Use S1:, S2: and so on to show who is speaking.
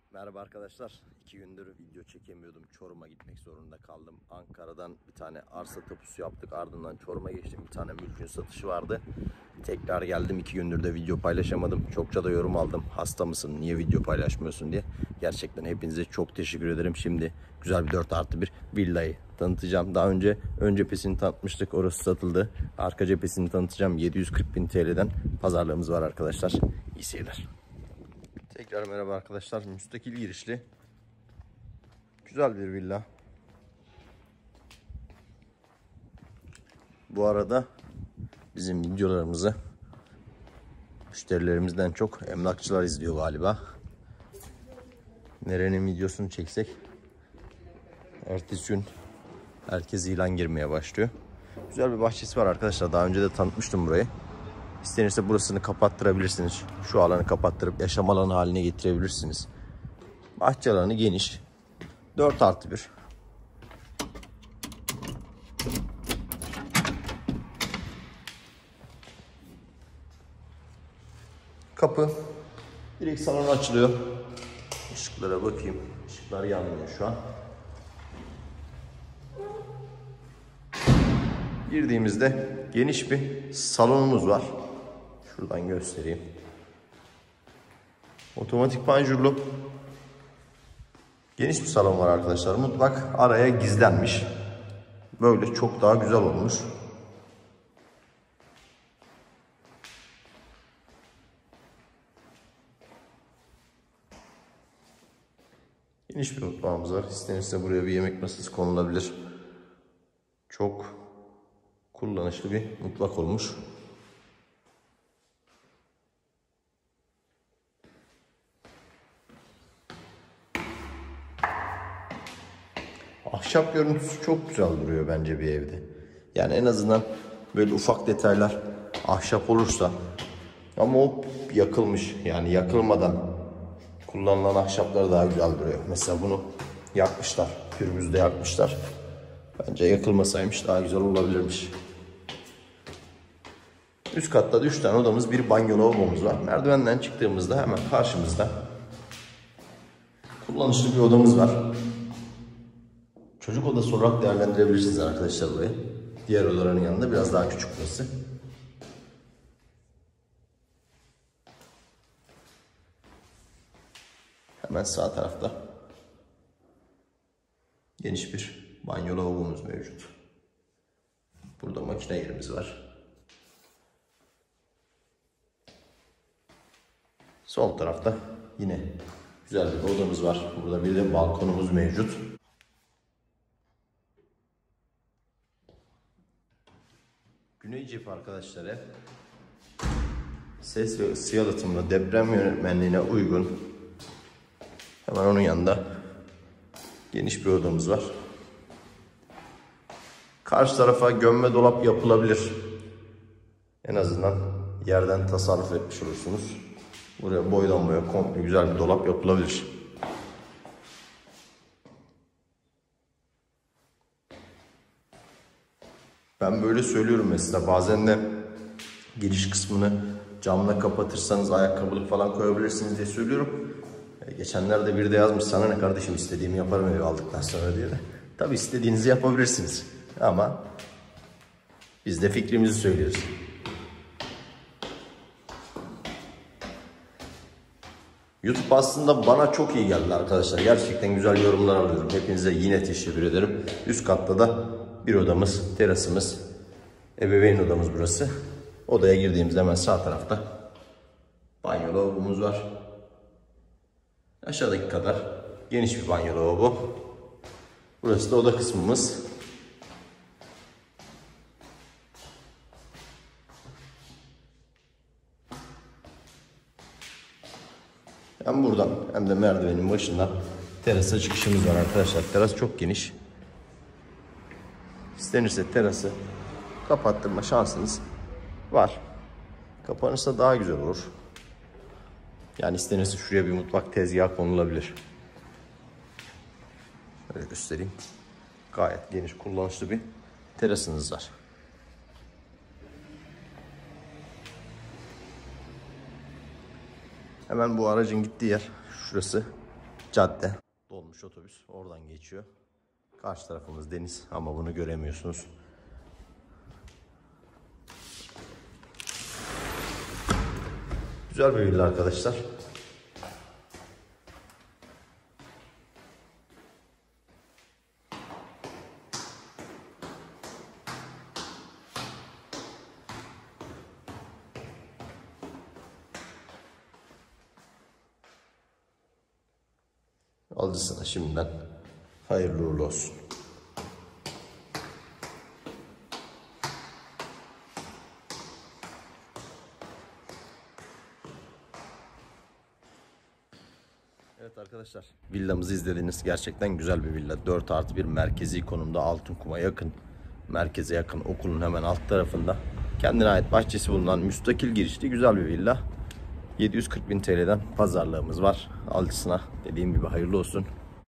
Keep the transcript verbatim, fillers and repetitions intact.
S1: Merhaba arkadaşlar. İki gündür video çekemiyordum. Çorum'a gitmek zorunda kaldım. Ankara'dan bir tane arsa tapusu yaptık. Ardından Çorum'a geçtim. Bir tane mülkün satışı vardı. Tekrar geldim. İki gündür de video paylaşamadım. Çokça da yorum aldım. Hasta mısın? Niye video paylaşmıyorsun diye. Gerçekten hepinize çok teşekkür ederim. Şimdi güzel bir dört artı bir villayı tanıtacağım. Daha önce ön cephesini tanıtmıştık. Orası satıldı. Arka cephesini tanıtacağım. yedi yüz kırk bin T L'den pazarlığımız var arkadaşlar. İyi seyirler. Tekrar merhaba arkadaşlar. Müstakil girişli. Güzel bir villa. Bu arada bizim videolarımızı müşterilerimizden çok emlakçılar izliyor galiba. Nerenin videosunu çeksek ertesi gün herkes ilan girmeye başlıyor. Güzel bir bahçesi var arkadaşlar. Daha önce de tanıtmıştım burayı. İstenirse burasını kapattırabilirsiniz. Şu alanı kapattırıp yaşam alanı haline getirebilirsiniz. Bahçe alanı geniş. dört artı bir. Kapı. Direkt salona açılıyor. Işıklara bakayım. Işıklar yanmıyor şu an. Girdiğimizde geniş bir salonumuz var. Şuradan göstereyim. Otomatik panjurlu. Geniş bir salon var arkadaşlar. Mutfak araya gizlenmiş. Böyle çok daha güzel olmuş. Geniş bir mutfağımız var. İstenirse buraya bir yemek masası konulabilir. Çok kullanışlı bir mutfak olmuş. Ahşap görüntüsü çok güzel duruyor bence bir evde. Yani en azından böyle ufak detaylar ahşap olursa, ama o yakılmış, yani yakılmadan kullanılan ahşaplar daha güzel duruyor. Mesela bunu yakmışlar, pürmüzde yakmışlar. Bence yakılmasaymış daha güzel olabilirmiş. Üst katta da üç tane odamız, bir banyo lavabomuz var. Merdivenden çıktığımızda hemen karşımızda kullanışlı bir odamız var. Çocuk odası olarak değerlendirebilirsiniz arkadaşlar burayı. Diğer odaların yanında biraz daha küçük burası. Hemen sağ tarafta geniş bir banyo lavabomuz mevcut. Burada makine yerimiz var. Sol tarafta yine güzel bir odamız var. Burada bir de balkonumuz mevcut. Güney cephe arkadaşlar, ses ve ısı yalıtımlı, deprem yönetmenliğine uygun. Hemen onun yanında geniş bir odamız var. Karşı tarafa gömme dolap yapılabilir. En azından yerden tasarruf etmiş olursunuz. Buraya boydan boya komple güzel bir dolap yapılabilir. Ben böyle söylüyorum mesela, bazen de giriş kısmını camla kapatırsanız ayakkabılık falan koyabilirsiniz diye söylüyorum. Geçenlerde biri de yazmış, sana ne kardeşim, istediğimi yaparım evi aldıktan sonra diye de. Tabi istediğinizi yapabilirsiniz ama biz de fikrimizi söylüyoruz. YouTube aslında bana çok iyi geldi arkadaşlar. Gerçekten güzel yorumlar alıyorum. Hepinize yine teşekkür ederim. Üst katta da bir odamız, terasımız, ebeveyn odamız burası. Odaya girdiğimizde hemen sağ tarafta banyo lavabomuz var. Aşağıdaki kadar geniş bir banyo lavabo. Burası da oda kısmımız. Hem buradan hem de merdivenin başından terasa çıkışımız var arkadaşlar. Teras çok geniş. İstenirse terası kapattırma şansınız var. Kapanırsa daha güzel olur. Yani istenirse şuraya bir mutfak tezgahı konulabilir. Böyle göstereyim. Gayet geniş, kullanışlı bir terasınız var. Hemen bu aracın gittiği yer şurası. cadde. Dolmuş otobüs oradan geçiyor. Karşı tarafımız deniz ama bunu göremiyorsunuz. Güzel bir villa arkadaşlar. Alıcısına şimdiden hayırlı uğurlu olsun. Evet arkadaşlar, villamızı izlediniz. Gerçekten güzel bir villa. dört artı bir merkezi konumda, Altınkum'a yakın. Merkeze yakın, okulun hemen alt tarafında. Kendine ait bahçesi bulunan müstakil girişli güzel bir villa. yedi yüz kırk bin T L'den pazarlığımız var. Alıcısına dediğim gibi hayırlı olsun.